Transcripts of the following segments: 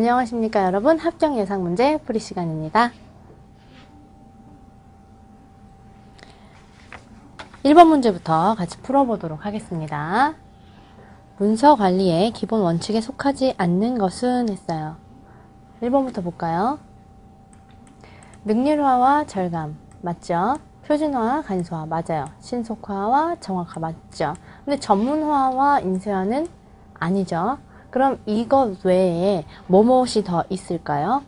안녕하십니까 여러분. 합격 예상 문제 풀이 시간입니다. 1번 문제부터 같이 풀어보도록 하겠습니다. 문서 관리의 기본 원칙에 속하지 않는 것은 했어요. 1번부터 볼까요? 능률화와 절감 맞죠? 표준화와 간소화 맞아요. 신속화와 정확화 맞죠? 근데 전문화와 인쇄화는 아니죠. 그럼 이것 외에 무엇이 더 있을까요?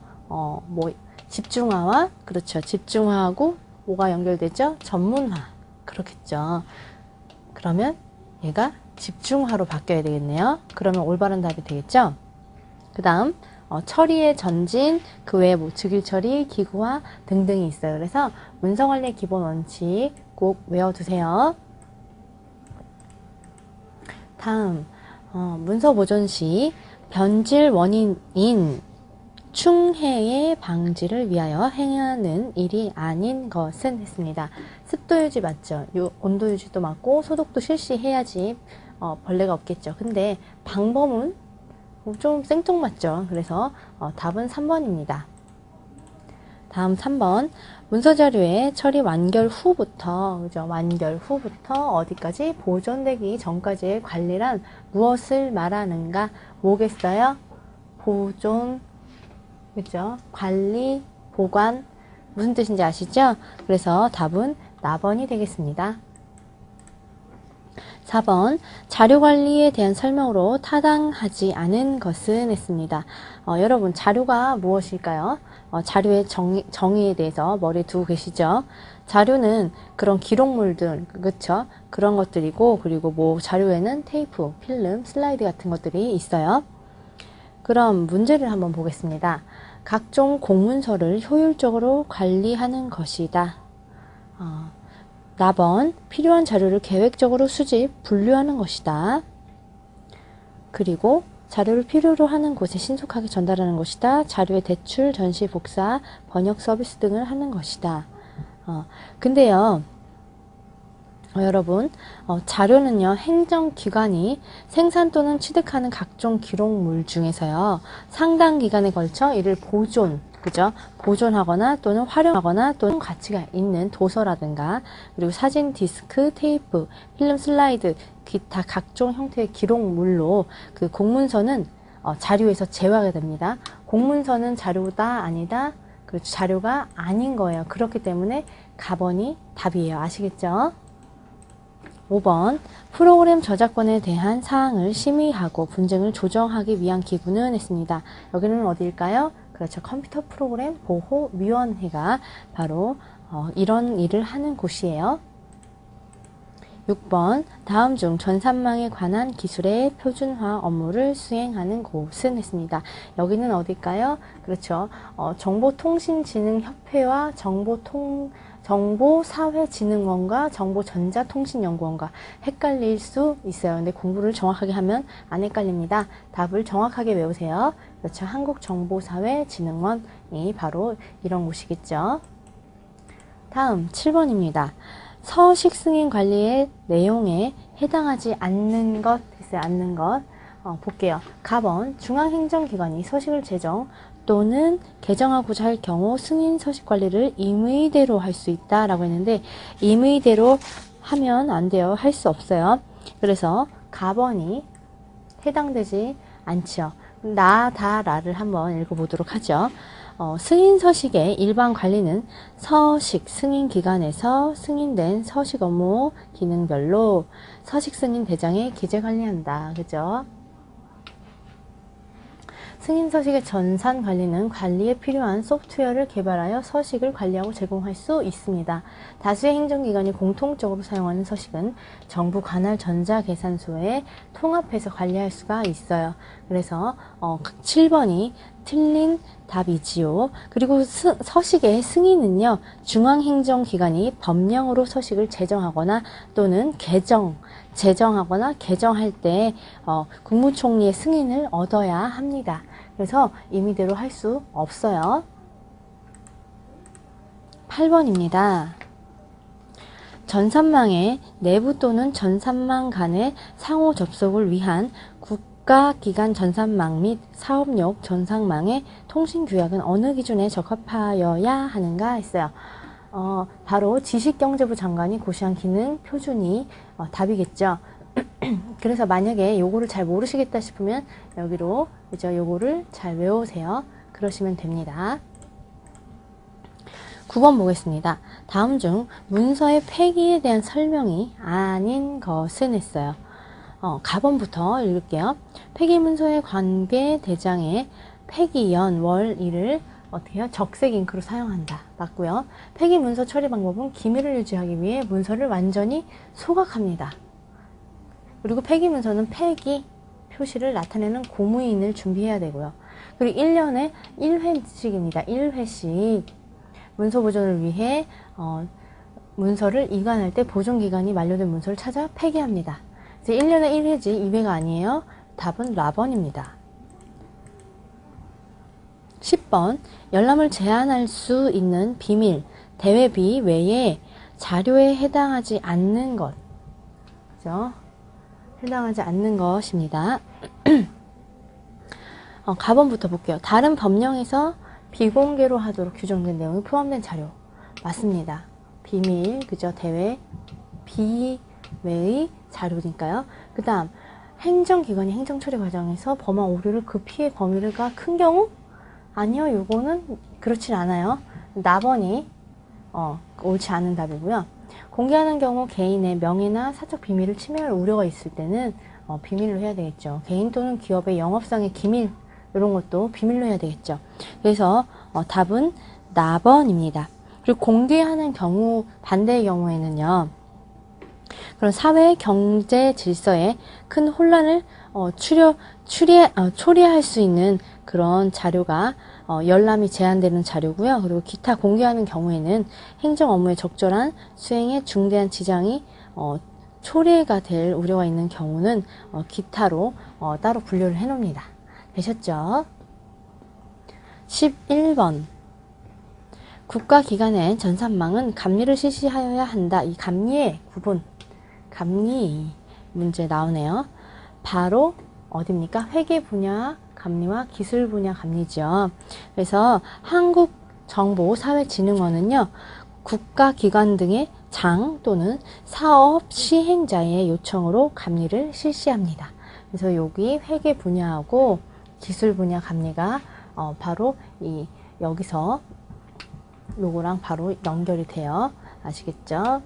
집중화와, 그렇죠. 집중화하고 뭐가 연결되죠? 전문화. 그렇겠죠. 그러면 얘가 집중화로 바뀌어야 되겠네요. 그러면 올바른 답이 되겠죠? 그 다음, 처리의 전진, 그 외에 즉일 처리, 기구화 등등이 있어요. 그래서 문서관리의 기본 원칙 꼭 외워두세요. 다음, 문서 보존 시 변질 원인인 충해의 방지를 위하여 행하는 일이 아닌 것은 했습니다. 습도 유지 맞죠? 온도 유지도 맞고 소독도 실시해야지 벌레가 없겠죠. 근데 방법은 좀 생뚱맞죠. 그래서 답은 3번입니다. 다음 3번 문서 자료의 처리 완결 후부터, 그죠? 완결 후부터 어디까지 보존되기 전까지의 관리란 무엇을 말하는가? 뭐겠어요? 보존, 그죠? 관리, 보관 무슨 뜻인지 아시죠? 그래서 답은 나번이 되겠습니다. 4번 자료관리에 대한 설명으로 타당하지 않은 것은 했습니다. 여러분 자료가 무엇일까요? 자료의 정의에 대해서 머리에 두고 계시죠? 자료는 그런 기록물들, 그쵸? 그런 것들이고, 그리고 뭐 자료에는 테이프, 필름, 슬라이드 같은 것들이 있어요. 그럼 문제를 한번 보겠습니다. 각종 공문서를 효율적으로 관리하는 것이다. 나번 필요한 자료를 계획적으로 수집, 분류하는 것이다. 그리고 자료를 필요로 하는 곳에 신속하게 전달하는 것이다. 자료의 대출, 전시, 복사, 번역 서비스 등을 하는 것이다. 근데요, 여러분, 자료는요, 행정기관이 생산 또는 취득하는 각종 기록물 중에서요, 상당 기간에 걸쳐 이를 그죠? 보존하거나 또는 활용하거나 또는 가치가 있는 도서라든가, 그리고 사진, 디스크, 테이프, 필름, 슬라이드, 기타 각종 형태의 기록물로 그 공문서는 자료에서 제외하게 됩니다. 공문서는 자료다, 아니다? 그렇죠. 자료가 아닌 거예요. 그렇기 때문에 가번이 답이에요. 아시겠죠? 5번 프로그램 저작권에 대한 사항을 심의하고 분쟁을 조정하기 위한 기구는 했습니다. 여기는 어디일까요? 그렇죠. 컴퓨터 프로그램 보호위원회가 바로 이런 일을 하는 곳이에요. 6번 다음 중 전산망에 관한 기술의 표준화 업무를 수행하는 곳은 했습니다. 여기는 어딜까요? 그렇죠. 정보통신진흥협회와 정보사회진흥원과 정보전자통신연구원과 헷갈릴 수 있어요. 근데 공부를 정확하게 하면 안 헷갈립니다. 답을 정확하게 외우세요. 그렇죠. 한국정보사회진흥원이 바로 이런 곳이겠죠. 다음 7번입니다. 서식 승인 관리의 내용에 해당하지 않는 것 했어요. 않는 것. 볼게요. 가번 중앙행정기관이 서식을 제정 또는 개정하고자 할 경우 승인 서식 관리를 임의대로 할 수 있다라고 했는데 임의대로 하면 안 돼요. 할 수 없어요. 그래서 가번이 해당되지 않죠. 나다라를 한번 읽어보도록 하죠. 승인 서식의 일반 관리는 서식 승인 기관에서 승인된 서식 업무 기능별로 서식 승인 대장에 기재 관리한다. 그죠? 승인 서식의 전산 관리는 관리에 필요한 소프트웨어를 개발하여 서식을 관리하고 제공할 수 있습니다. 다수의 행정기관이 공통적으로 사용하는 서식은 정부 관할 전자계산소에 통합해서 관리할 수가 있어요. 그래서 7번이 틀린 답이지요. 그리고 서식의 승인은요, 중앙행정기관이 법령으로 서식을 제정하거나 또는 제정하거나 개정할 때 국무총리의 승인을 얻어야 합니다. 그래서 임의대로 할 수 없어요. 8번입니다. 전산망의 내부 또는 전산망 간의 상호 접속을 위한 국가기관 전산망 및 사업용 전산망의 통신규약은 어느 기준에 적합하여야 하는가 했어요. 바로 지식경제부 장관이 고시한 기능 표준이 답이겠죠. 그래서 만약에 요거를 잘 모르시겠다 싶으면 여기로 그죠? 요거를 잘 외우세요. 그러시면 됩니다. 9번 보겠습니다. 다음 중 문서의 폐기에 대한 설명이 아닌 것은 했어요. 가번부터 읽을게요. 폐기문서의 관계 대장에 폐기 연, 월, 일을 어떻게 해요? 적색 잉크로 사용한다. 맞고요. 폐기문서 처리 방법은 기밀을 유지하기 위해 문서를 완전히 소각합니다. 그리고 폐기문서는 폐기 표시를 나타내는 고무인을 준비해야 되고요. 그리고 1년에 1회씩입니다. 1회씩 문서 보존을 위해 문서를 이관할 때 보존기간이 만료된 문서를 찾아 폐기합니다. 이제 1년에 1회지 2회가 아니에요. 답은 라번입니다. 10번 열람을 제한할 수 있는 비밀, 대외비 외에 자료에 해당하지 않는 것. 그죠? 해당하지 않는 것입니다. 가번부터 볼게요. 다른 법령에서 비공개로 하도록 규정된 내용이 포함된 자료. 맞습니다. 비밀, 그죠? 대외, 비외의 자료니까요. 그 다음, 행정기관이 행정처리 과정에서 범한 오류를 그 피해 범위가 큰 경우? 아니요, 요거는 그렇진 않아요. 나번이 옳지 않은 답이고요. 공개하는 경우 개인의 명예나 사적 비밀을 침해할 우려가 있을 때는 비밀로 해야 되겠죠. 개인 또는 기업의 영업상의 기밀 이런 것도 비밀로 해야 되겠죠. 그래서 답은 나번입니다. 그리고 공개하는 경우 반대의 경우에는요. 그런 사회 경제 질서에 큰 혼란을 초래할 수 있는 그런 자료가 열람이 제한되는 자료고요. 그리고 기타 공개하는 경우에는 행정 업무의 적절한 수행에 중대한 지장이 초래가 될 우려가 있는 경우는 기타로 따로 분류를 해 놓습니다. 되셨죠? 11번 국가기관의 전산망은 감리를 실시하여야 한다. 이 감리의 구분, 감리 문제 나오네요. 바로 어디입니까? 회계 분야 감리와 기술 분야 감리죠. 그래서 한국정보사회진흥원은요, 국가기관 등의 장 또는 사업 시행자의 요청으로 감리를 실시합니다. 그래서 여기 회계 분야하고 기술 분야 감리가 바로 여기서 요거랑 바로 연결이 돼요. 아시겠죠?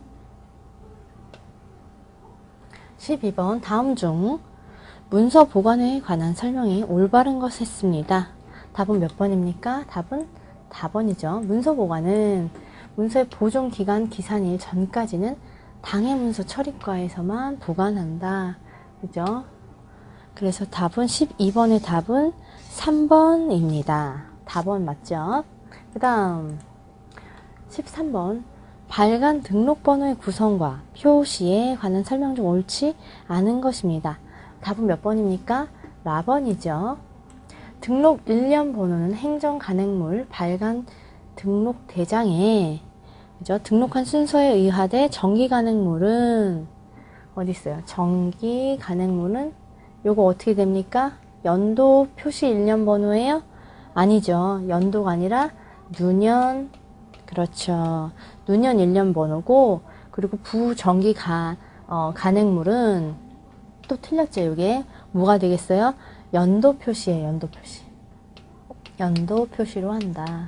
12번 다음 중 문서 보관에 관한 설명이 올바른 것 했습니다. 답은 몇 번입니까? 답은 4번이죠. 문서 보관은 문서의 보존 기간 기산일 전까지는 당해 문서 처리과에서만 보관한다. 그죠? 그래서 답은 12번의 답은 3번입니다. 4번 맞죠? 그 다음 13번 발간 등록번호의 구성과 표시에 관한 설명 중 옳지 않은 것입니다. 답은 몇 번입니까? 라번이죠. 등록 일련 번호는 행정 간행물 발간 등록 대장에 그죠? 등록한 순서에 의하되 정기 간행물은 어디 있어요? 정기 간행물은 요거 어떻게 됩니까? 연도 표시 일련 번호예요? 아니죠. 연도가 아니라 누년 그렇죠. 누년 일련 번호고 그리고 부정기 간행물은 또 틀렸죠. 이게 뭐가 되겠어요? 연도 표시예요. 연도 표시. 연도 표시로 한다.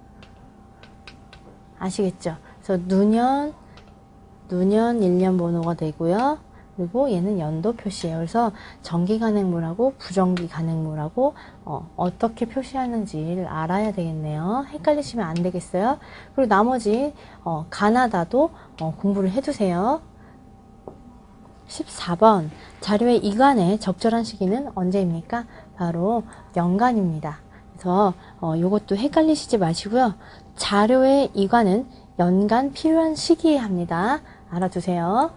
아시겠죠? 그래서 누년 일련 번호가 되고요. 그리고 얘는 연도 표시예요. 그래서 정기 간행물하고 부정기 간행물하고 어떻게 표시하는지를 알아야 되겠네요. 헷갈리시면 안 되겠어요. 그리고 나머지 가나다도 공부를 해두세요. 14번 자료의 이관의 적절한 시기는 언제입니까? 바로 연간입니다. 그래서 이것도 헷갈리시지 마시고요. 자료의 이관은 연간 필요한 시기에 합니다. 알아두세요.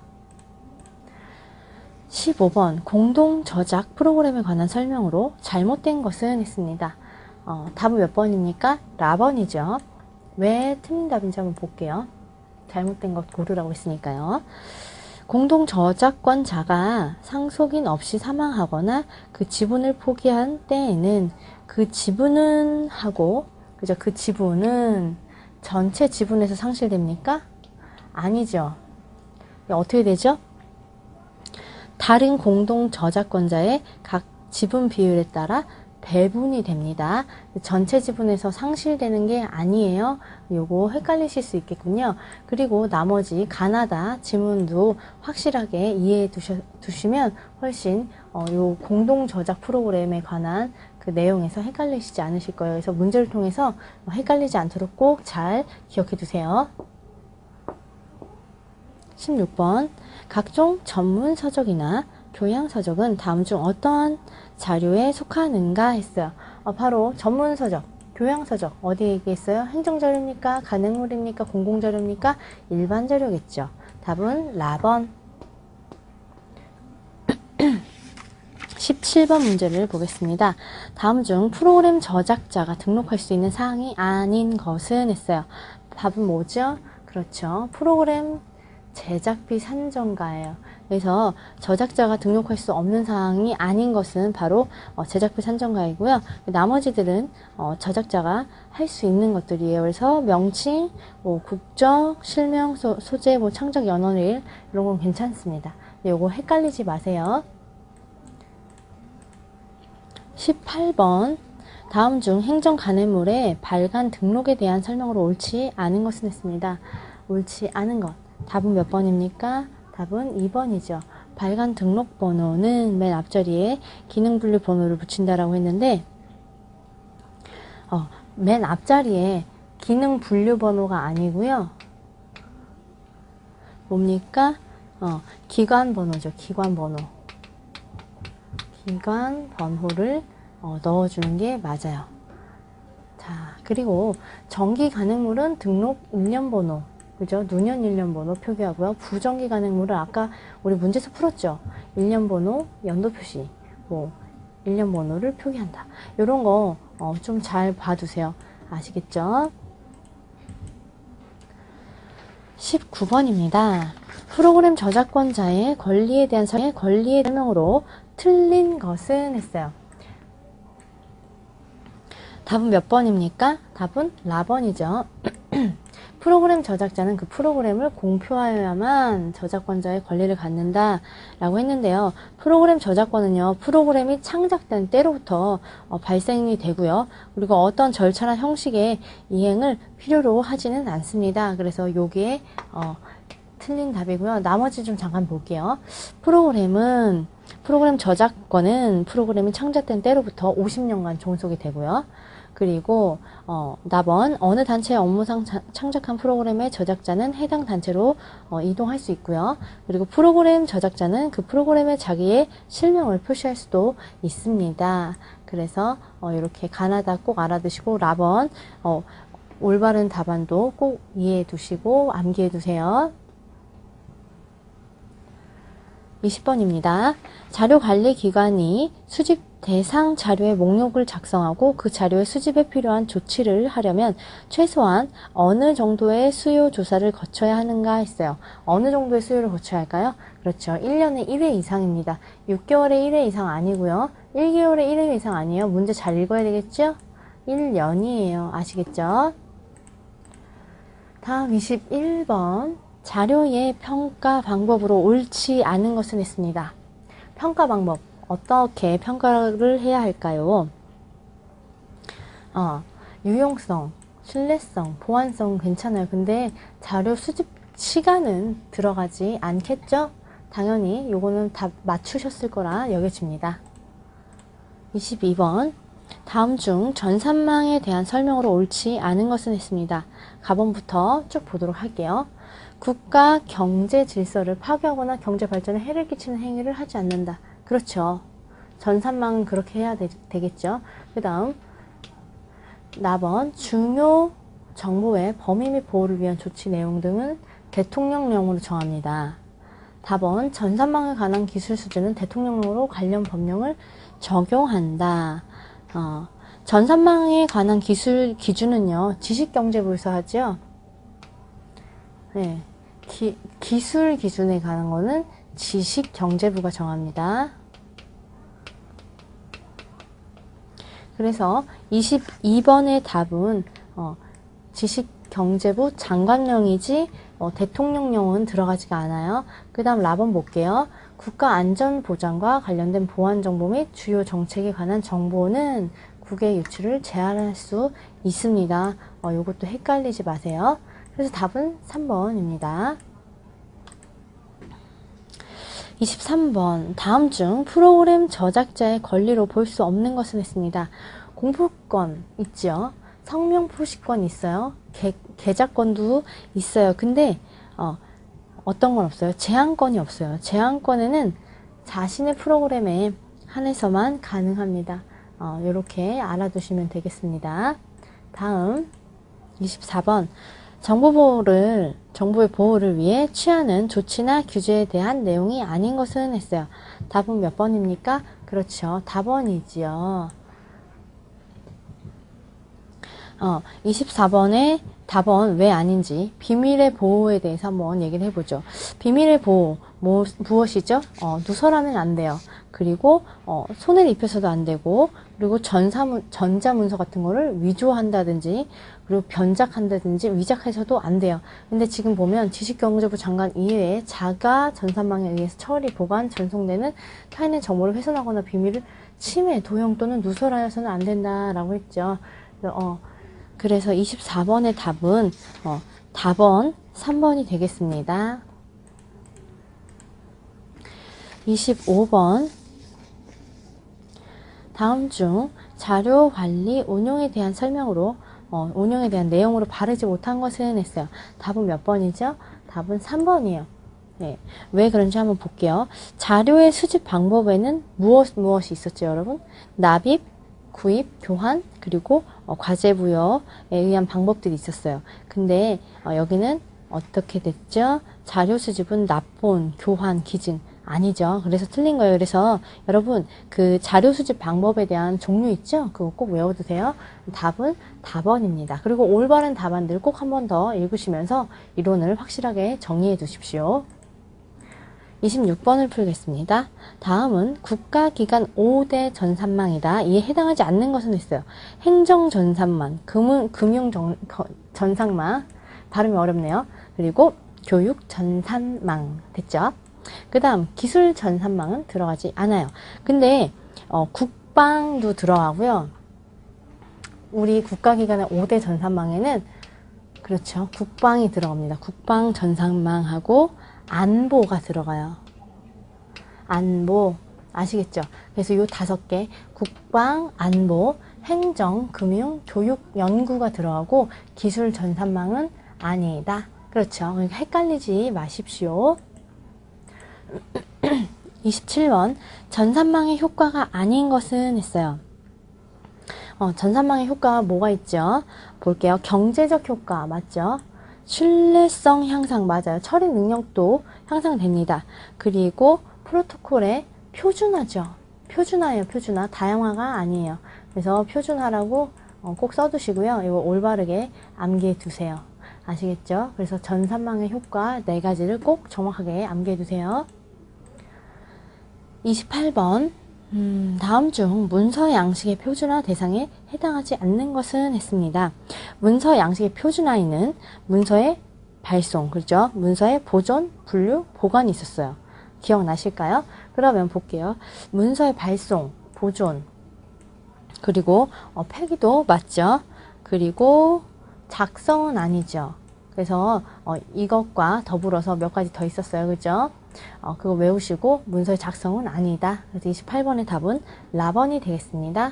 15번 공동 저작 프로그램에 관한 설명으로 잘못된 것은 했습니다. 답은 몇 번입니까? 라번이죠. 왜 틀린 답인지 한번 볼게요. 잘못된 것 고르라고 했으니까요. 공동 저작권자가 상속인 없이 사망하거나 그 지분을 포기한 때에는 그 지분은 하고, 그죠? 그 지분은 전체 지분에서 상실됩니까? 아니죠. 어떻게 되죠? 다른 공동 저작권자의 각 지분 비율에 따라 배분이 됩니다. 전체 지분에서 상실되는 게 아니에요. 요거 헷갈리실 수 있겠군요. 그리고 나머지 가나다 지문도 확실하게 이해해 두시면 훨씬 요 공동 저작 프로그램에 관한 그 내용에서 헷갈리시지 않으실 거예요. 그래서 문제를 통해서 헷갈리지 않도록 꼭 잘 기억해 두세요. 16번 각종 전문 서적이나 교양 서적은 다음 중 어떠한 자료에 속하는가 했어요. 바로 전문 서적, 교양 서적 어디에 얘기했어요? 행정자료입니까? 간행물입니까? 공공자료입니까? 일반 자료겠죠. 답은 라번. 17번 문제를 보겠습니다. 다음 중 프로그램 저작자가 등록할 수 있는 사항이 아닌 것은 했어요. 답은 뭐죠? 그렇죠. 프로그램 제작비 산정가예요. 그래서 저작자가 등록할 수 없는 사항이 아닌 것은 바로 제작비 산정가이고요. 나머지들은 저작자가 할 수 있는 것들이에요. 그래서 명칭, 국적, 실명, 소재, 창작 연원일 이런 건 괜찮습니다. 요거 헷갈리지 마세요. 18번 다음 중 행정 간행물의 발간 등록에 대한 설명으로 옳지 않은 것은 했습니다. 옳지 않은 것. 답은 몇 번입니까? 답은 2번이죠. 발간 등록 번호는 맨 앞자리에 기능 분류 번호를 붙인다라고 했는데 맨 앞자리에 기능 분류 번호가 아니고요. 뭡니까? 기관 번호죠. 기관 번호. 기관 번호를 넣어주는 게 맞아요. 자, 그리고 정기 간행물은 등록 1년 번호, 그죠? 누년 1년 번호 표기하고요. 부정기 간행물은 아까 우리 문제에서 풀었죠. 1년 번호, 연도 표시, 1년 번호를 표기한다. 이런 거 좀 잘 봐두세요. 아시겠죠? 19번입니다. 프로그램 저작권자의 권리에 대한 설명으로 틀린 것은 했어요. 답은 몇 번입니까? 답은 라번이죠. 프로그램 저작자는 그 프로그램을 공표하여야만 저작권자의 권리를 갖는다 라고 했는데요. 프로그램 저작권은요, 프로그램이 창작된 때로부터 발생이 되고요. 그리고 어떤 절차나 형식의 이행을 필요로 하지는 않습니다. 그래서 요게 틀린 답이고요. 나머지 좀 잠깐 볼게요. 프로그램 저작권은 프로그램이 창작된 때로부터 50년간 존속이 되고요. 그리고 나번 어느 단체의 업무상 창작한 프로그램의 저작자는 해당 단체로 이동할 수 있고요. 그리고 프로그램 저작자는 그 프로그램에 자기의 실명을 표시할 수도 있습니다. 그래서 이렇게 가나다 꼭 알아두시고 라번 올바른 답안도 꼭 이해해 두시고 암기해 두세요. 20번입니다. 자료관리기관이 수집 대상 자료의 목록을 작성하고 그 자료의 수집에 필요한 조치를 하려면 최소한 어느 정도의 수요 조사를 거쳐야 하는가 했어요. 어느 정도의 수요를 거쳐야 할까요? 그렇죠. 1년에 1회 이상입니다. 6개월에 1회 이상 아니고요. 1개월에 1회 이상 아니에요. 문제 잘 읽어야 되겠죠? 1년이에요. 아시겠죠? 다음 21번. 자료의 평가 방법으로 옳지 않은 것은 했습니다. 평가 방법. 어떻게 평가를 해야 할까요? 유용성, 신뢰성, 보안성 괜찮아요. 근데 자료 수집 시간은 들어가지 않겠죠? 당연히 요거는 다 맞추셨을 거라 여겨집니다. 22번. 다음 중 전산망에 대한 설명으로 옳지 않은 것은 했습니다. 가번부터 쭉 보도록 할게요. 국가 경제 질서를 파괴하거나 경제 발전에 해를 끼치는 행위를 하지 않는다. 그렇죠. 전산망은 그렇게 해야 되겠죠. 그 다음 나번 중요 정보의 범위 및 보호를 위한 조치 내용 등은 대통령령으로 정합니다. 답은 전산망에 관한 기술 수준은 대통령령으로 관련 법령을 적용한다. 전산망에 관한 기술 기준은요. 지식경제부에서 하죠. 네. 기술 기준에 관한 거는 지식경제부가 정합니다. 그래서 22번의 답은 지식경제부 장관령이지 대통령령은 들어가지가 않아요. 그 다음 라번 볼게요. 국가안전보장과 관련된 보안정보 및 주요 정책에 관한 정보는 국외 유출을 제한할 수 있습니다. 이것도 헷갈리지 마세요. 그래서 답은 3번입니다. 23번 다음 중 프로그램 저작자의 권리로 볼 수 없는 것은 했습니다. 공포권 있죠. 성명 표시권 있어요. 계좌권도 있어요. 근데 어떤 건 없어요. 제한권이 없어요. 제한권에는 자신의 프로그램에 한해서만 가능합니다. 이렇게 알아두시면 되겠습니다. 다음 24번 정보의 보호를 위해 취하는 조치나 규제에 대한 내용이 아닌 것은 했어요. 답은 몇 번입니까? 그렇죠. 답번이지요. 24번의 답은 왜 아닌지 비밀의 보호에 대해서 한번 얘기를 해보죠. 비밀의 보호 무엇이죠? 누설하면 안 돼요. 그리고 손을 입혀서도 안 되고, 그리고 전자문서 같은 거를 위조한다든지 그리고 변작한다든지 위작해서도 안 돼요. 근데 지금 보면 지식경제부 장관 이외에 자가 전산망에 의해서 처리, 보관, 전송되는 타인의 정보를 훼손하거나 비밀을 침해, 도용 또는 누설하여서는 안 된다라고 했죠. 그래서 24번의 답은 답은 3번이 되겠습니다. 25번 다음 중 자료 관리 운용에 대한 설명으로 운용에 대한 내용으로 바르지 못한 것은 했어요. 답은 몇 번이죠? 답은 3번이에요. 네. 왜 그런지 한번 볼게요. 자료의 수집 방법에는 무엇이 있었죠, 여러분? 납입, 구입, 교환, 그리고 과제 부여에 의한 방법들이 있었어요. 근데 여기는 어떻게 됐죠? 자료 수집은 납본, 교환, 기증 아니죠. 그래서 틀린 거예요. 그래서 여러분 그 자료 수집 방법에 대한 종류 있죠? 그거 꼭 외워두세요. 답은 답번입니다. 그리고 올바른 답안들 꼭 한 번 더 읽으시면서 이론을 확실하게 정리해 두십시오. 26번을 풀겠습니다. 다음은 국가기관 5대 전산망이다. 이에 해당하지 않는 것은 있어요. 행정전산망, 금융전산망, 발음이 어렵네요. 그리고 교육전산망 됐죠? 그 다음 기술전산망은 들어가지 않아요. 근데 국방도 들어가고요. 우리 국가기관의 5대 전산망에는 그렇죠. 국방이 들어갑니다. 국방전산망하고 안보가 들어가요. 안보 아시겠죠? 그래서 요 5개 국방, 안보, 행정, 금융, 교육, 연구가 들어가고 기술 전산망은 아니다. 그렇죠. 그러니까 헷갈리지 마십시오. 27번 전산망의 효과가 아닌 것은 했어요. 전산망의 효과가 뭐가 있죠? 볼게요. 경제적 효과 맞죠? 신뢰성 향상 맞아요. 처리 능력도 향상됩니다. 그리고 프로토콜의 표준화죠. 표준화예요. 표준화. 다양화가 아니에요. 그래서 표준화라고 꼭 써두시고요. 이거 올바르게 암기해 두세요. 아시겠죠? 그래서 전산망의 효과 4가지를 꼭 정확하게 암기해 두세요. 28번 다음 중 문서 양식의 표준화 대상에 해당하지 않는 것은 했습니다. 문서 양식의 표준화에는 문서의 발송, 그렇죠? 문서의 보존, 분류, 보관이 있었어요. 기억나실까요? 그러면 볼게요. 문서의 발송, 보존, 그리고 폐기도 맞죠? 그리고 작성은 아니죠. 그래서 이것과 더불어서 몇 가지 더 있었어요. 그죠? 그거 외우시고 문서의 작성은 아니다. 그래서 28번의 답은 라번이 되겠습니다.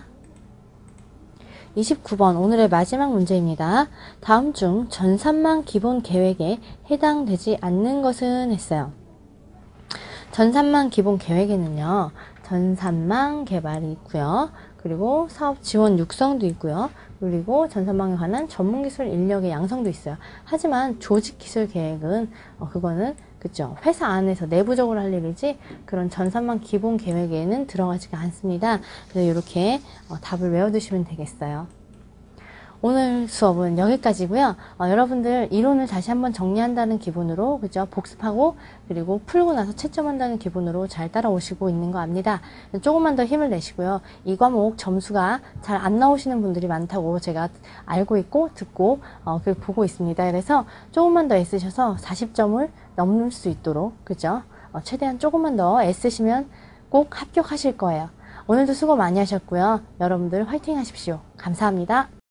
29번 오늘의 마지막 문제입니다. 다음 중 전산망 기본 계획에 해당되지 않는 것은 했어요. 전산망 기본 계획에는요. 전산망 개발이 있고요. 그리고 사업 지원 육성도 있고요. 그리고 전산망에 관한 전문기술 인력의 양성도 있어요. 하지만 조직기술 계획은 그거는 그죠? 회사 안에서 내부적으로 할 일이지 그런 전산망 기본 계획에는 들어가지가 않습니다. 그래서 이렇게 답을 외워두시면 되겠어요. 오늘 수업은 여기까지고요. 여러분들 이론을 다시 한번 정리한다는 기분으로 그죠? 복습하고 그리고 풀고 나서 채점한다는 기분으로 잘 따라오시고 있는 거 압니다. 조금만 더 힘을 내시고요. 이 과목 점수가 잘 안 나오시는 분들이 많다고 제가 알고 있고 듣고 보고 있습니다. 그래서 조금만 더 애쓰셔서 40점을 넘을 수 있도록 그죠? 최대한 조금만 더 애쓰시면 꼭 합격하실 거예요. 오늘도 수고 많이 하셨고요. 여러분들 화이팅 하십시오. 감사합니다.